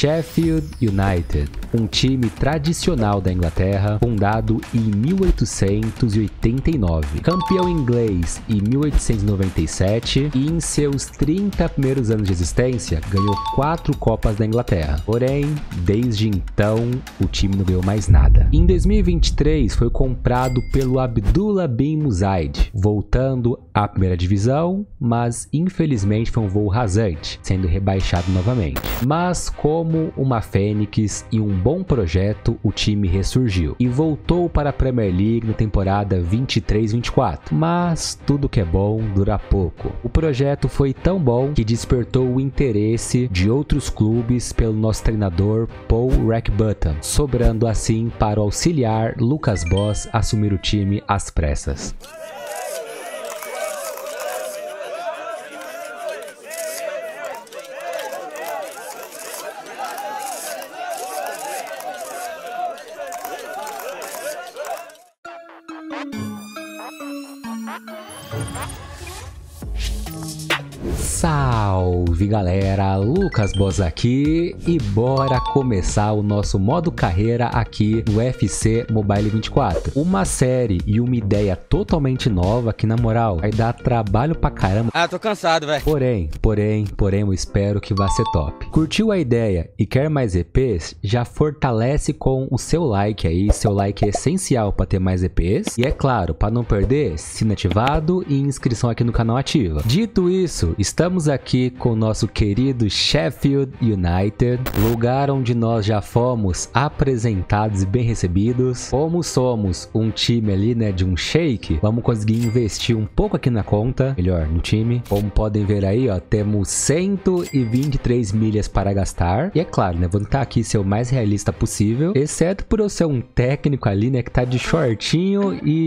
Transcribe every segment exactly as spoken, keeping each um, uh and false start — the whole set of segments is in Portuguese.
Sheffield United, um time tradicional da Inglaterra, fundado em mil oitocentos e oitenta e nove, campeão inglês em mil oitocentos e noventa e sete e em seus trinta primeiros anos de existência ganhou quatro Copas da Inglaterra. Porém, desde então, o time não ganhou mais nada. Em dois mil e vinte e três foi comprado pelo Abdullah bin Musaid, voltando à primeira divisão, mas infelizmente foi um voo rasante, sendo rebaixado novamente. Mas como uma fênix e um bom projeto, o time ressurgiu e voltou para a Premier League na temporada vinte e três vinte e quatro. Mas tudo que é bom dura pouco. O projeto foi tão bom que despertou o interesse de outros clubes pelo nosso treinador Paul Rackbottom, sobrando assim para o auxiliar Lucas Bosz assumir o time às pressas. Salve galera, Lucas Bosz aqui e bora começar o nosso modo carreira aqui no U F C Mobile vinte e quatro. Uma série e uma ideia totalmente nova que na moral vai dar trabalho pra caramba. Ah, tô cansado, velho. Porém, porém, porém eu espero que vá ser top. Curtiu a ideia e quer mais E Ps? Já fortalece com o seu like aí, seu like é essencial para ter mais E Ps. E é claro, para não perder, sino ativado e inscrição aqui no canal ativa. Dito isso, estamos aqui com o nosso querido Sheffield United, lugar onde nós já fomos apresentados e bem recebidos. Como somos um time ali, né, de um shake, vamos conseguir investir um pouco aqui na conta, melhor, no time. Como podem ver aí, ó, temos cento e vinte e três milhas para gastar. E é claro, né, vou tentar aqui ser o mais realista possível, exceto por eu ser um técnico ali, né, que tá de shortinho e,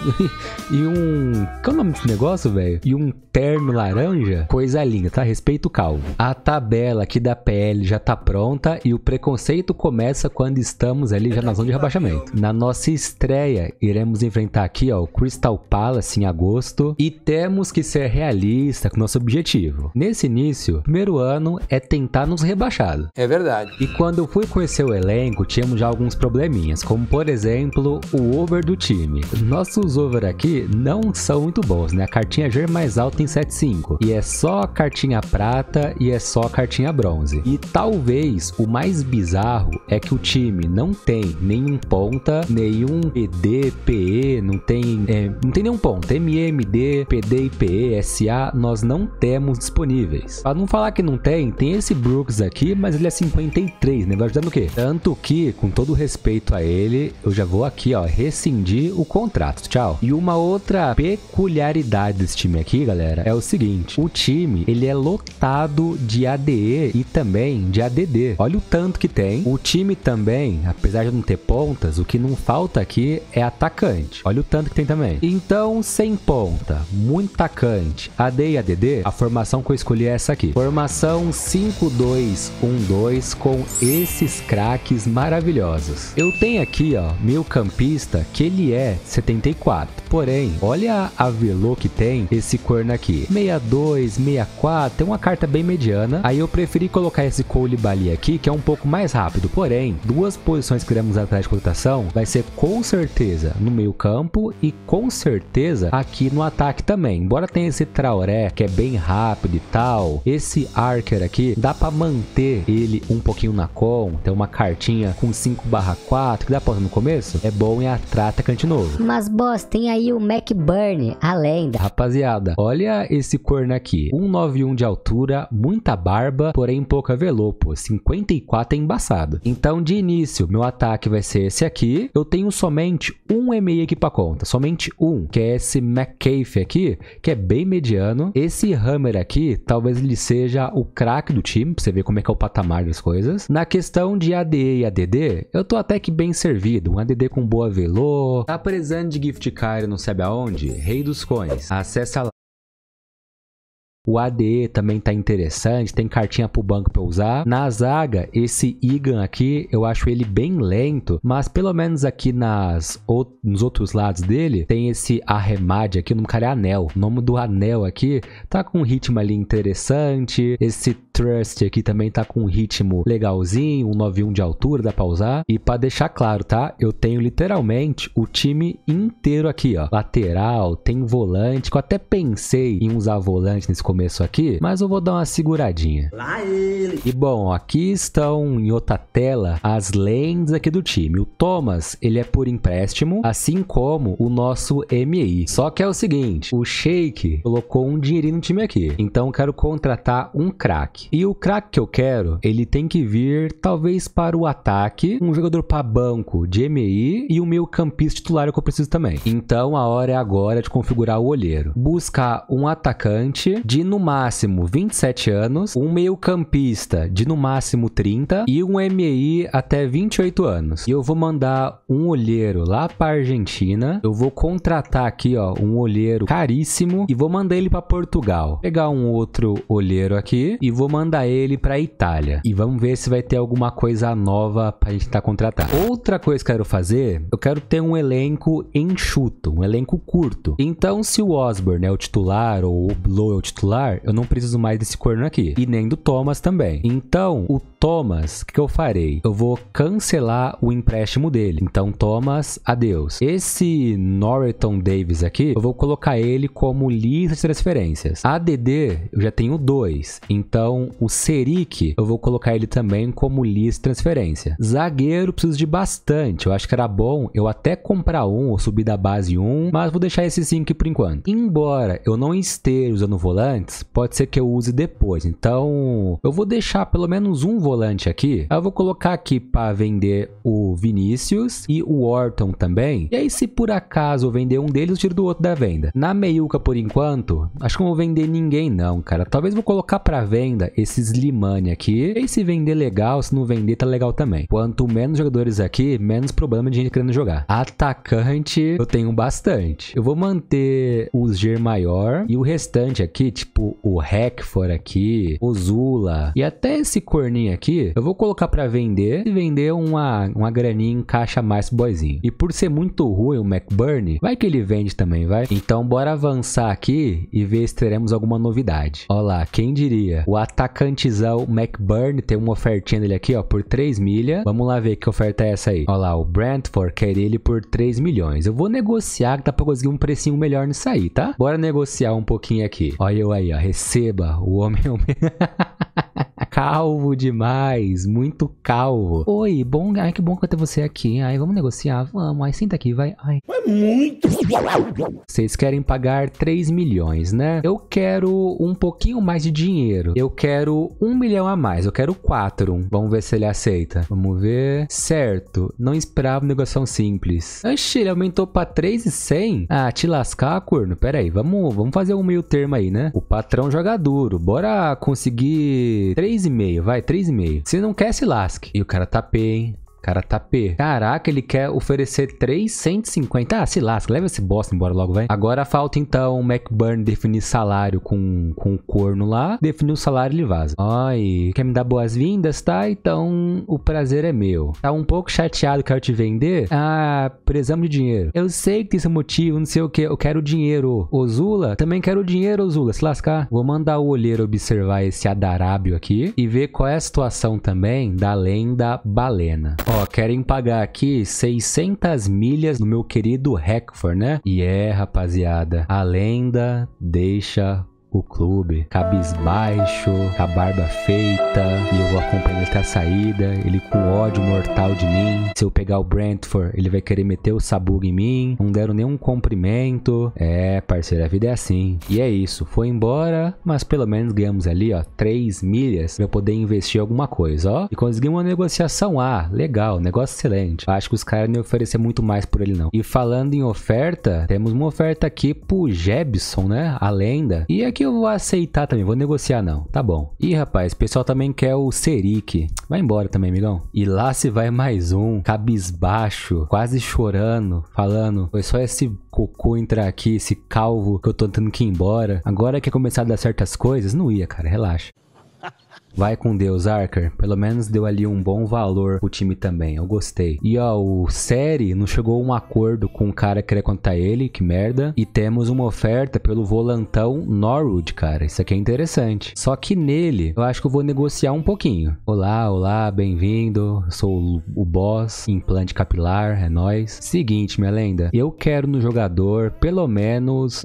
e um... qual é o nome desse negócio, velho? E um terno laranja, coisa linda, tá? Respeito o calvo. A tabela aqui da P L já tá pronta e o preconceito começa quando estamos ali já na zona de rebaixamento. Na nossa estreia, iremos enfrentar aqui, ó, o Crystal Palace em agosto e temos que ser realistas com nosso objetivo. Nesse início, primeiro ano é tentar nos rebaixados. É verdade. E quando eu fui conhecer o elenco, tínhamos já alguns probleminhas, como por exemplo, o over do time. Nossos over aqui não são muito bons, né? A cartinha G mais alta em sete cinco. E é só cartinha prata e é só cartinha bronze. E talvez o mais bizarro é que o time não tem nenhum ponta, nenhum P D, P E, não tem, é, não tem nenhum ponto. M M D, P D e P E, S A, nós não temos disponíveis. Pra não falar que não tem, tem esse Brooks aqui, mas ele é cinquenta e três, né? Vai ajudar no quê? Tanto que, com todo respeito a ele, eu já vou aqui, ó, rescindir o contrato. Tchau. E uma outra peculiaridade desse time aqui, galera, é o seguinte: o time, ele é lotado de A D E e também de A D D. Olha o tanto que tem. O time também, apesar de não ter pontas, o que não falta aqui é atacante. Olha o tanto que tem também. Então, sem ponta, muito atacante, A D e A D D, a formação que eu escolhi é essa aqui. Formação cinco dois um dois com esses craques maravilhosos. Eu tenho aqui, ó, meu campista, que ele é setenta e quatro. Porém, olha a velo que tem esse corno aqui. sessenta e dois, sessenta e quatro, tem uma carta bem mediana. Aí eu preferi colocar esse Koulibaly aqui, que é um pouco mais rápido. Porém, duas posições que iremos atrás de cotação vai ser com certeza no meio campo e com certeza aqui no ataque também. Embora tenha esse Traoré, que é bem rápido e tal, esse Archer aqui, dá pra manter ele um pouquinho na com. Tem uma cartinha com cinco barra quatro, que dá pra usar no começo. É bom em atrair atacante novo. Mas, boss, tem aí o McBurn, a lenda. Rapaziada, olha esse corno aqui. cento e noventa e um de altura, muita barba, porém pouca velo, pô. cinquenta e quatro é embaçado. Então, de início, meu ataque vai ser esse aqui. Eu tenho somente um M I aqui pra conta. Somente um, que é esse McCafe aqui, que é bem mediano. Esse Hammer aqui, talvez ele seja o craque do time, pra você ver como é que é o patamar das coisas. Na questão de A D E e A D D, eu tô até que bem servido. Um A D D com boa velo. Tá precisando de gift card, não sabe aonde? Rei dos Coins. Acessa lá. O A D E também tá interessante, tem cartinha pro banco pra usar. Na zaga, esse Igan aqui, eu acho ele bem lento, mas pelo menos aqui nas, ou, nos outros lados dele, tem esse Arremade aqui, o nome do cara é Anel. O nome do Anel aqui tá com um ritmo ali interessante. Esse Trust aqui também tá com um ritmo legalzinho, um nove um de altura, dá pra usar. E pra deixar claro, tá? Eu tenho literalmente o time inteiro aqui, ó. Lateral, tem volante, que eu até pensei em usar volante nesse começo aqui, mas eu vou dar uma seguradinha. Lá ele! E bom, ó, aqui estão em outra tela as lentes aqui do time. O Thomas, ele é por empréstimo, assim como o nosso M I. Só que é o seguinte, o Sheik colocou um dinheirinho no time aqui, então eu quero contratar um craque. E o craque que eu quero, ele tem que vir talvez para o ataque, um jogador para banco de M I e o meio campista titular que eu preciso também. Então a hora é agora de configurar o olheiro. Buscar um atacante de no máximo vinte e sete anos, um meio campista de no máximo trinta e um M I até vinte e oito anos. E eu vou mandar um olheiro lá para Argentina. Eu vou contratar aqui, ó, um olheiro caríssimo e vou mandar ele para Portugal. Pegar um outro olheiro aqui e vou mandar ele para Itália. E vamos ver se vai ter alguma coisa nova pra gente estar tá contratando. Outra coisa que eu quero fazer, eu quero ter um elenco enxuto, um elenco curto. Então, se o Osborne é o titular ou o Blow é o titular, eu não preciso mais desse corno aqui. E nem do Thomas também. Então, o Thomas, o que, que eu farei? Eu vou cancelar o empréstimo dele. Então, Thomas, adeus. Esse Norton Davis aqui, eu vou colocar ele como lista de transferências. A D D, eu já tenho dois. Então, o Seric, eu vou colocar ele também como lista de transferência. Zagueiro, preciso de bastante. Eu acho que era bom eu até comprar um ou subir da base um, mas vou deixar esses cinco aqui por enquanto. Embora eu não esteja usando volantes, pode ser que eu use depois. Então, eu vou deixar pelo menos um volante aqui. Eu vou colocar aqui para vender o Vinícius e o Orton também. E aí, se por acaso eu vender um deles, eu tiro do outro da venda. Na meiuca, por enquanto, acho que não vou vender ninguém não, cara. Talvez vou colocar para venda esses Slimani aqui. E se vender legal, se não vender, tá legal também. Quanto menos jogadores aqui, menos problema de gente querendo jogar. Atacante, eu tenho bastante. Eu vou manter o Ger maior e o restante aqui, tipo o Hackford aqui, o Zula e até esse corninho aqui, eu vou colocar para vender e vender uma, uma graninha em caixa mais pro boyzinho. E por ser muito ruim o McBurnie, vai que ele vende também, vai? Então bora avançar aqui e ver se teremos alguma novidade. Ó lá, quem diria? O atacantezão McBurnie tem uma ofertinha dele aqui, ó, por três milhas. Vamos lá ver que oferta é essa aí. Ó lá, o Brentford quer ele por três milhões. Eu vou negociar que dá pra conseguir um precinho melhor nisso aí, tá? Bora negociar um pouquinho aqui. Olha eu aí, ó. Receba. O homem é o calvo demais, muito calvo. Oi, bom, ai que bom que eu ter você aqui. Ai, vamos negociar, vamos. Ai, senta aqui, vai. Ai. É muito. Vocês querem pagar três milhões, né? Eu quero um pouquinho mais de dinheiro. Eu quero um milhão a mais. Eu quero quatro. Vamos ver se ele aceita. Vamos ver. Certo. Não esperava uma negociação simples. Oxi, ele aumentou pra três e cem? Ah, te lascar, corno. Pera aí, vamos, vamos fazer um meio termo aí, né? O patrão joga duro. Bora conseguir três e meio, vai, três e meio. Se não quer, se lasque. E o cara tá P, hein? Cara tá P. Caraca, ele quer oferecer trezentos e cinquenta. Ah, se lasca. Leva esse bosta embora logo, vai. Agora falta, então, o McBurnie definir salário com, com o corno lá. Definir o salário e ele vaza. Ai, quer me dar boas-vindas, tá? Então, o prazer é meu. Tá um pouco chateado, quero te vender? Ah, precisamos de dinheiro. Eu sei que tem esse motivo, não sei o que. Eu quero dinheiro. Ozula, também quero dinheiro, Ozula. Se lascar. Vou mandar o olheiro observar esse Adarábio aqui e ver qual é a situação também da lenda balena. Ó, querem pagar aqui seiscentas milhas no meu querido Hackford, né? E é, rapaziada, a lenda deixa o clube cabisbaixo, com a barba feita, e eu vou acompanhando ele até a saída, ele com ódio mortal de mim. Se eu pegar o Brentford, ele vai querer meter o sabugo em mim. Não deram nenhum cumprimento. É, parceiro, a vida é assim. E é isso, foi embora, mas pelo menos ganhamos ali, ó, três milhas pra eu poder investir em alguma coisa, ó. E conseguimos uma negociação, ah, legal, negócio excelente. Acho que os caras não iam oferecer muito mais por ele não. E falando em oferta, temos uma oferta aqui pro Jebson, né, a lenda. E aqui eu vou aceitar também, vou negociar não, tá bom. Ih, rapaz, o pessoal também quer o Seric. Vai embora também, amigão. E lá se vai mais um, cabisbaixo, quase chorando, falando, foi só esse cocô entrar aqui, esse calvo que eu tô tendo que ir embora. Agora que começar a dar certas coisas, não ia, cara, relaxa. Vai com Deus, Archer. Pelo menos deu ali um bom valor pro time também. Eu gostei. E ó, o Série não chegou a um acordo com o cara que queria contar ele. Que merda. E temos uma oferta pelo volantão Norwood, cara. Isso aqui é interessante. Só que nele, eu acho que eu vou negociar um pouquinho. Olá, olá, bem-vindo. Sou o boss, implante capilar, é nóis. Seguinte, minha lenda. Eu quero no jogador pelo menos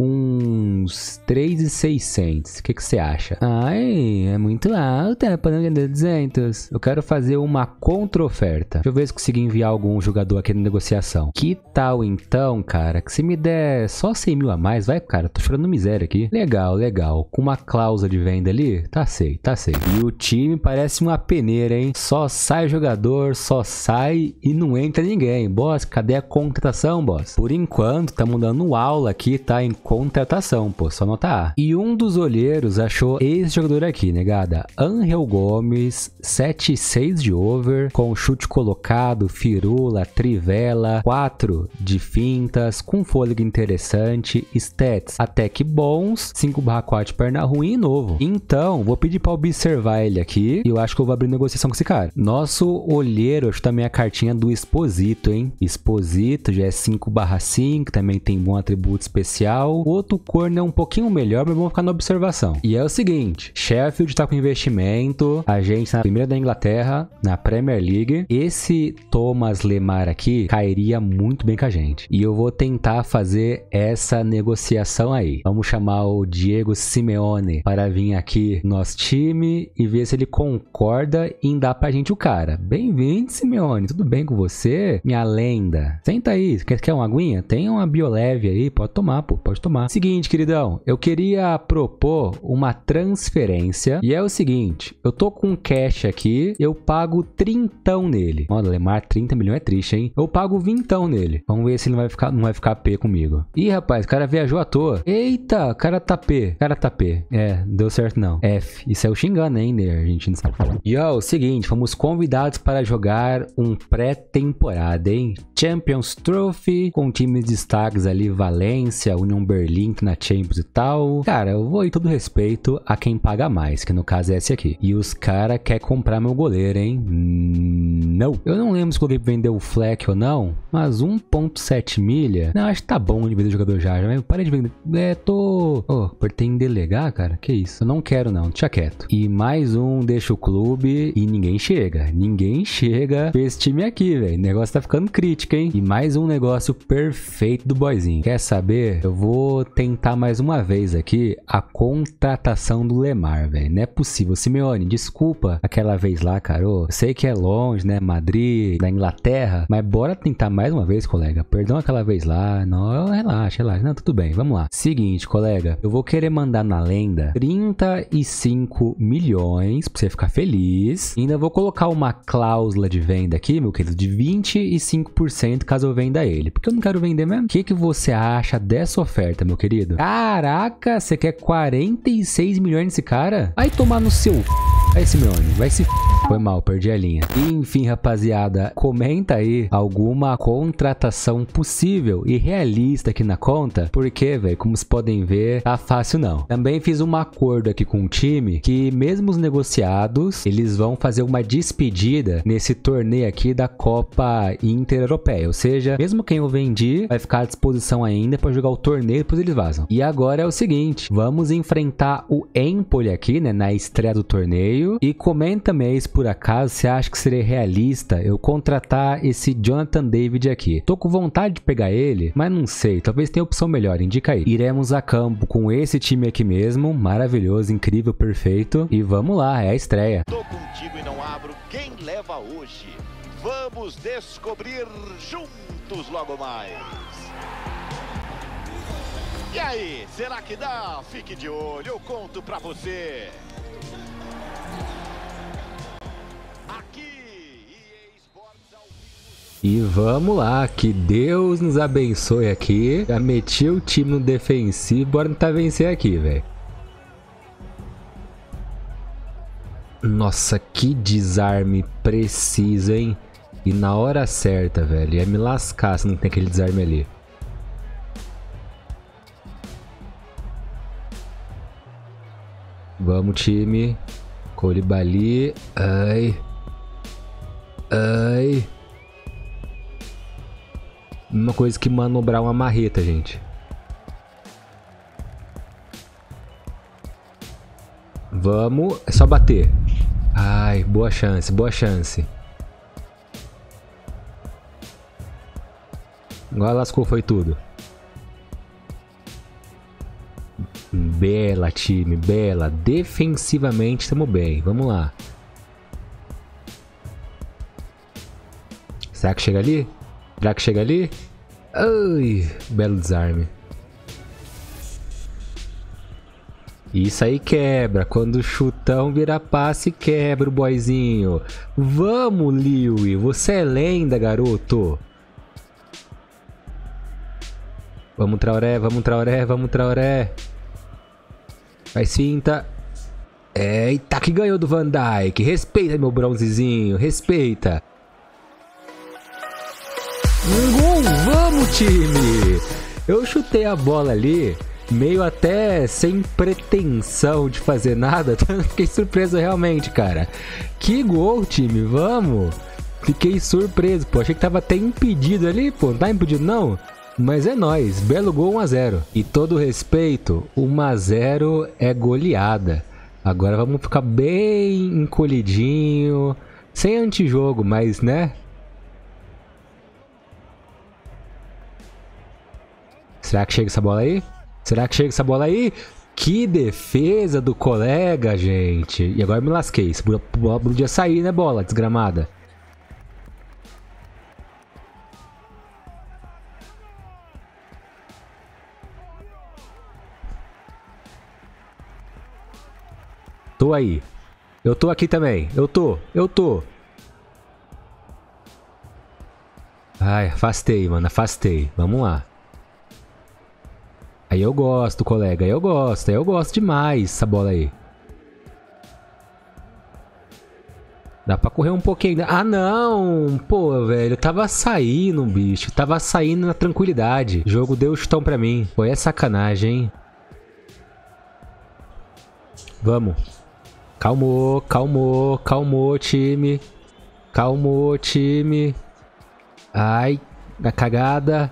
uns três mil e seiscentos. O que que você acha? Ai, é muito alto, é para duzentos. Eu quero fazer uma contra-oferta. Deixa eu ver se consigo enviar algum jogador aqui na negociação. Que tal então, cara, que se me der só cem mil a mais, vai, cara, tô chorando miséria aqui. Legal, legal. Com uma cláusula de venda ali, tá sei, tá sei. E o time parece uma peneira, hein? Só sai jogador, só sai e não entra ninguém. Boss, cadê a contratação, boss? Por enquanto, tá mudando aula aqui, tá? Em contratação, pô, só nota A. E um dos olheiros achou esse jogador aqui, negada. Angel Gomes, sete seis de over, com chute colocado, firula, trivela, quatro de fintas, com fôlego interessante, stats até que bons, cinco barra quatro perna ruim e novo. Então, vou pedir pra observar ele aqui e eu acho que eu vou abrir negociação com esse cara. Nosso olheiro, acho também a cartinha do Exposito, hein? Exposito já é cinco barra cinco, também tem bom atributo especial. O outro corno é um pouquinho melhor, mas vamos ficar na observação. E é o seguinte, Sheffield tá com investimento, a gente tá na primeira da Inglaterra, na Premier League. Esse Thomas Lemar aqui cairia muito bem com a gente. E eu vou tentar fazer essa negociação aí. Vamos chamar o Diego Simeone para vir aqui no nosso time e ver se ele concorda em dar pra gente o cara. Bem-vindo, Simeone. Tudo bem com você? Minha lenda. Senta aí. Quer, quer uma aguinha? Tem uma bioleve aí. Pode tomar, pô. Pode tomar. Seguinte, queridão. Eu queria propor uma transferência. E é o seguinte. Eu tô com cash aqui. Eu pago trintão nele. Olha, Lemar, trinta milhões é triste, hein? Eu pago vintão nele. Vamos ver se ele não vai ficar, não vai ficar P comigo. Ih, rapaz, o cara viajou à toa. Eita, o cara tá P. O cara tá P. É, não deu certo não. F. Isso é o xingando, hein, né? A gente não sabe falar. E ó, o seguinte, fomos convidados para jogar um pré-temporada, hein? Champions Trophy, com times destaques ali, Valência, Union Berlin na Champions e tal. Cara, eu vou ir todo respeito a quem paga mais, que no caso é esse aqui. E os cara quer comprar meu goleiro, hein? Não. Eu não lembro se coloquei pra vender o Fleck ou não, mas um ponto sete milha. Não, acho que tá bom de vender o jogador já. já. Parei de vender. É, tô... Oh, apertei em delegar, cara. Que isso? Eu não quero não, deixa quieto. E mais um deixa o clube e ninguém chega. Ninguém chega pra esse time aqui, velho. O negócio tá ficando crítico, hein? E mais um negócio perfeito do boyzinho. Quer saber? Eu vou tentar mais uma vez aqui a contratação do Lemar, velho. Não é possível. Simeone, desculpa aquela vez lá, cara. Eu sei que é longe, né? Madrid, da Inglaterra. Mas bora tentar mais uma vez, colega. Perdão aquela vez lá. Não, relaxa, relaxa. Não, tudo bem. Vamos lá. Seguinte, colega. Eu vou querer mandar na lenda trinta e cinco milhões pra você ficar feliz. E ainda vou colocar uma cláusula de venda aqui, meu querido, de vinte e cinco por cento caso eu venda ele. Porque eu não quero vender mesmo. O que, que você acha dessa oferta, meu querido? Caraca, você quer quarenta e seis milhões nesse cara? Vai tomar no seu... Aí, Simeone, vai se... Foi mal, perdi a linha. E, enfim, rapaziada, comenta aí alguma contratação possível e realista aqui na conta, porque, velho, como vocês podem ver, tá fácil não. Também fiz um acordo aqui com o time que, mesmo os negociados, eles vão fazer uma despedida nesse torneio aqui da Copa Inter-Europeia. Ou seja, mesmo quem eu vendi vai ficar à disposição ainda para jogar o torneio, depois eles vazam. E agora é o seguinte, vamos enfrentar o Empoli aqui, né, na estreia do torneio. E comenta também se por acaso você acha que seria realista eu contratar esse Jonathan David aqui. Tô com vontade de pegar ele, mas não sei, talvez tenha opção melhor, indica aí. Iremos a campo com esse time aqui mesmo, maravilhoso, incrível, perfeito. E vamos lá, é a estreia. Tô contigo e não abro quem leva hoje. Vamos descobrir juntos logo mais. E aí, será que dá? Fique de olho, eu conto pra você. E vamos lá, que Deus nos abençoe aqui. Já meti o time no defensivo, bora tentar vencer aqui, velho. Nossa, que desarme preciso, hein? E na hora certa, velho. Ia me lascar se não tem aquele desarme ali. Vamos, time. Koulibaly. Ai. Ai. Uma coisa que manobrar uma marreta, gente. Vamos. É só bater. Ai, boa chance, boa chance. Agora lascou, foi tudo. Bela, time, bela. Defensivamente estamos bem. Vamos lá. Será que chega ali? Será que chega ali? Ai, belo desarme. Isso aí quebra. Quando o chutão vira passe, quebra o boyzinho. Vamos, Liui. Você é lenda, garoto. Vamos, Traoré, vamos, Traoré, vamos, Traoré. Faz finta. Eita, que ganhou do Van Dijk. Respeita, meu bronzezinho. Respeita. Um gol, vamos, time. Eu chutei a bola ali, meio até sem pretensão de fazer nada. Fiquei surpreso realmente, cara. Que gol, time, vamos. Fiquei surpreso, pô. Achei que tava até impedido ali, pô. Não tá impedido, não? Mas é nóis, belo gol, um a zero. E todo respeito, um a zero é goleada. Agora vamos ficar bem encolhidinho, sem antijogo, mas né? Será que chega essa bola aí? Será que chega essa bola aí? Que defesa do colega, gente. E agora eu me lasquei. Esse bola podia sair, né, bola desgramada? Tô aí. Eu tô aqui também. Eu tô. Eu tô. Ai, afastei, mano. Afastei. Vamos lá. Aí eu gosto, colega. Aí eu gosto. Aí eu gosto demais essa bola aí. Dá pra correr um pouquinho. Ah, não. Pô, velho. Tava saindo, bicho. Tava saindo na tranquilidade. O jogo deu chutão pra mim. Pô, é sacanagem, hein? Vamos. Calmou, calmou, calmou, time. Calmou, time. Ai, a cagada.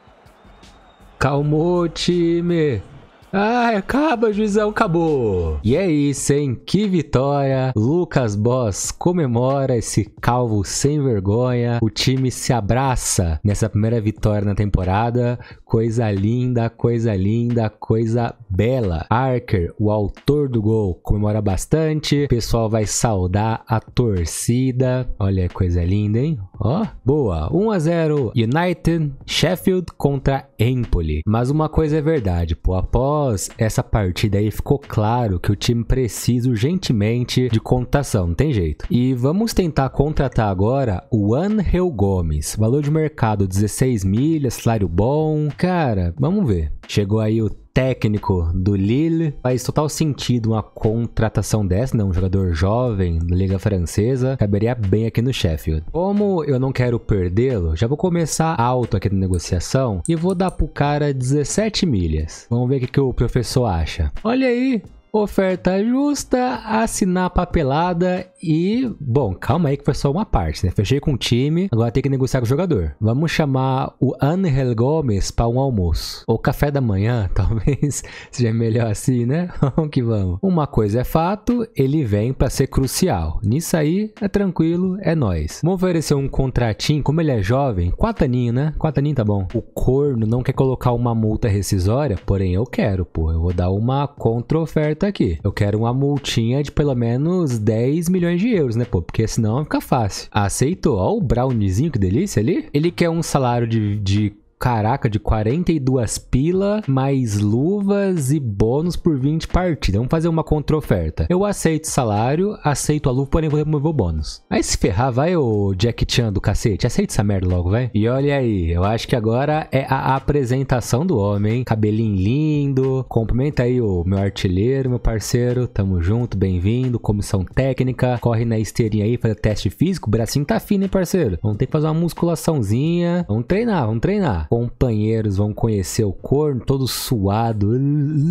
Calmou, time. Ai, acaba, juizão, acabou. E é isso, hein? Que vitória. Lucas Boss comemora esse calvo sem vergonha. O time se abraça nessa primeira vitória na temporada. Coisa linda, coisa linda, coisa bela. Archer, o autor do gol, comemora bastante. O pessoal vai saudar a torcida. Olha que coisa linda, hein? Ó, boa. um a zero. United, Sheffield contra Empoli. Mas uma coisa é verdade, pô. Após essa partida aí ficou claro que o time precisa urgentemente de contratação, não tem jeito. E vamos tentar contratar agora o Ángel Gomes. Valor de mercado dezesseis milhas, salário bom. Cara, vamos ver. Chegou aí o técnico do Lille. Faz total sentido uma contratação dessa, né? Um jogador jovem da Liga Francesa. Caberia bem aqui no Sheffield. Como eu não quero perdê-lo, já vou começar alto aqui na negociação e vou dar pro cara dezessete milhas. Vamos ver o que, que o professor acha. Olha aí. Oferta justa, assinar a papelada e... Bom, calma aí que foi só uma parte, né? Fechei com o time, agora tem que negociar com o jogador. Vamos chamar o Ángel Gomes para um almoço. Ou café da manhã, talvez seja melhor assim, né? Vamos que vamos. Uma coisa é fato, ele vem para ser crucial. Nisso aí, é tranquilo, é nóis. Vamos oferecer um contratinho, como ele é jovem, quatro aninhos, né? Quatro aninhos tá bom. O corno não quer colocar uma multa rescisória, porém eu quero, pô. Eu vou dar uma contra-oferta aqui. Eu quero uma multinha de pelo menos dez milhões de euros, né, pô? Porque senão fica fácil. Aceitou. Ó o browniezinho, que delícia ali. Ele quer um salário de... de... Caraca, de quarenta e duas pila, mais luvas e bônus por vinte partidas. Vamos fazer uma contra-oferta. Eu aceito o salário, aceito a luva, porém vou remover o bônus. Aí se ferrar, vai o Jack Chan do cacete. Aceita essa merda logo, vai. E olha aí, eu acho que agora é a apresentação do homem. Cabelinho lindo. Cumprimenta aí o meu artilheiro, meu parceiro. Tamo junto, bem-vindo. Comissão técnica. Corre na esteirinha aí, fazer teste físico. O bracinho tá fino, hein, parceiro? Vamos ter que fazer uma musculaçãozinha. Vamos treinar, vamos treinar. Companheiros vão conhecer o corno todo suado.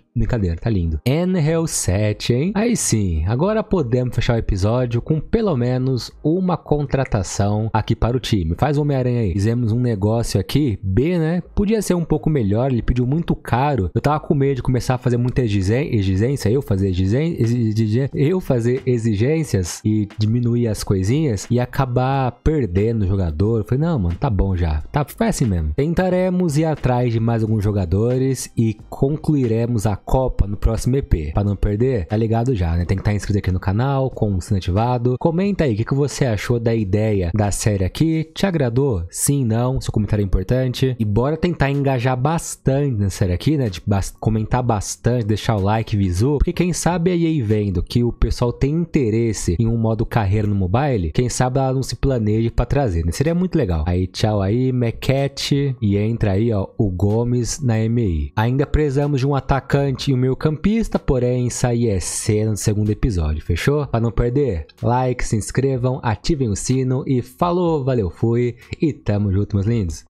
Brincadeira, tá lindo. Angel sete, hein? Aí sim, agora podemos fechar o episódio com pelo menos uma contratação aqui para o time. Faz o Homem-Aranha aí. Fizemos um negócio aqui, B, né? Podia ser um pouco melhor, ele pediu muito caro. Eu tava com medo de começar a fazer muita exigência, eu fazer exigência, eu fazer exigências e diminuir as coisinhas e acabar perdendo o jogador. Eu falei, não, mano, tá bom já. Tá, foi assim mesmo. Tentaremos ir atrás de mais alguns jogadores e concluiremos a Copa no próximo E P. Pra não perder, tá ligado já, né? Tem que estar inscrito aqui no canal, com o sino ativado. Comenta aí o que, que você achou da ideia da série aqui. Te agradou? Sim, não? Seu comentário é importante. E bora tentar engajar bastante na série aqui, né? De ba comentar bastante, deixar o like, visu. Porque quem sabe aí, aí vendo que o pessoal tem interesse em um modo carreira no mobile, quem sabe ela não se planeje pra trazer, né? Seria muito legal. Aí, tchau aí, Mequete. E entra aí, ó, o Gomes na M I. Ainda precisamos de um atacante e um meio campista, porém isso aí é cena do segundo episódio, fechou? Pra não perder, like, se inscrevam, ativem o sino e falou, valeu, fui e tamo junto, meus lindos.